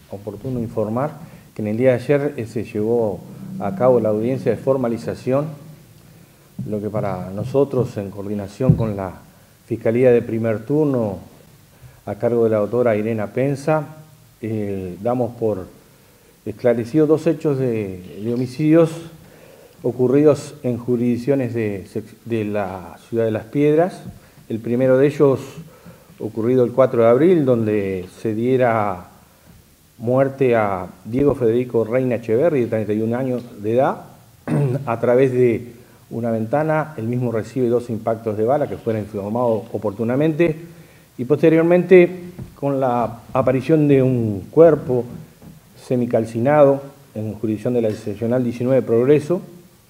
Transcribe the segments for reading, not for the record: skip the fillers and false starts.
oportuno informar que en el día de ayer se llevó a cabo la audiencia de formalización, lo que para nosotros, en coordinación con la Fiscalía de Primer Turno, a cargo de la doctora Irena Pensa, damos por esclarecidos 2 hechos de homicidios ocurridos en jurisdicciones de la ciudad de Las Piedras. El primero de ellos ocurrido el 4 de abril, donde se diera muerte a Diego Federico Reina Echeverri, de 31 años de edad, a través de una ventana. El mismo recibe 2 impactos de bala que fueron informados oportunamente, y posteriormente, con la aparición de un cuerpo semicalcinado en jurisdicción de la seccional 19 de Progreso,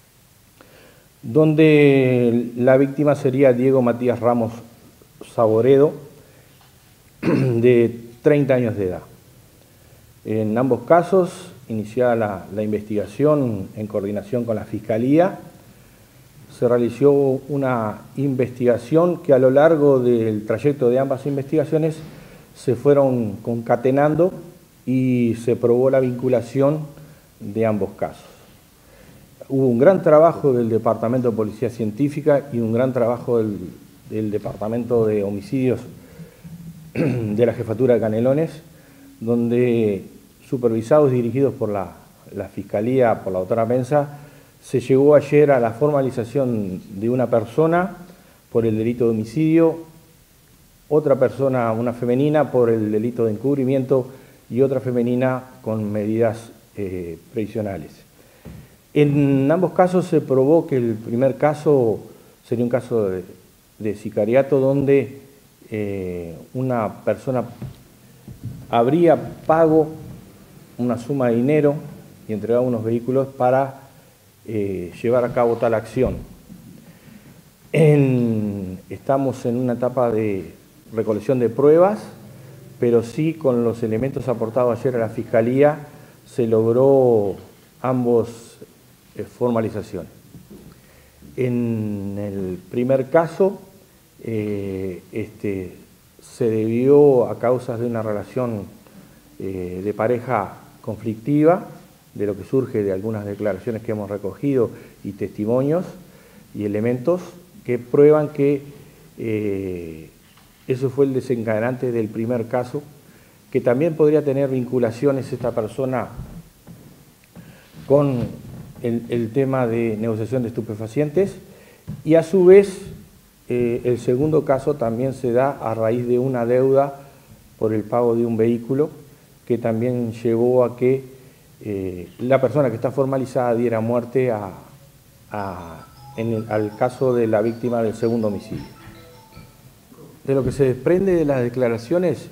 donde la víctima sería Diego Matías Ramos Saboredo, de 30 años de edad. En ambos casos, iniciada la investigación en coordinación con la Fiscalía, se realizó una investigación que a lo largo del trayecto de ambas investigaciones se fueron concatenando y se probó la vinculación de ambos casos. Hubo un gran trabajo del Departamento de Policía Científica y un gran trabajo del Departamento de Homicidios de la Jefatura de Canelones, donde, supervisados y dirigidos por la Fiscalía, por la doctora Pensa, se llegó ayer a la formalización de una persona por el delito de homicidio, otra persona, una femenina, por el delito de encubrimiento y otra femenina con medidas previsionales. En ambos casos se probó que el primer caso sería un caso de sicariato, donde una persona habría pago una suma de dinero y entregado unos vehículos para llevar a cabo tal acción. Estamos en una etapa de recolección de pruebas, pero sí, con los elementos aportados ayer a la Fiscalía, se logró ambos formalizaciones. En el primer caso, se debió a causas de una relación de pareja conflictiva, de lo que surge de algunas declaraciones que hemos recogido y testimonios y elementos que prueban que eso fue el desencadenante del primer caso, que también podría tener vinculaciones esta persona con el tema de negociación de estupefacientes, y a su vez el segundo caso también se da a raíz de una deuda por el pago de un vehículo, que también llevó a que la persona que está formalizada diera muerte al caso de la víctima del segundo homicidio. De lo que se desprende de las declaraciones,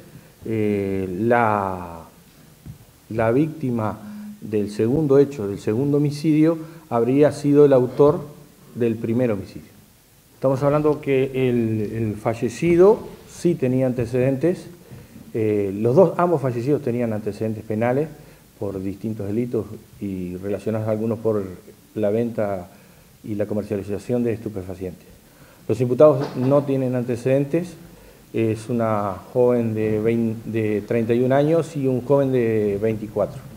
la víctima del segundo hecho, del segundo homicidio, habría sido el autor del primer homicidio. Estamos hablando que el fallecido sí tenía antecedentes, ambos fallecidos tenían antecedentes penales por distintos delitos y relacionados algunos por la venta y la comercialización de estupefacientes. Los imputados no tienen antecedentes, es una joven de 31 años y un joven de 24.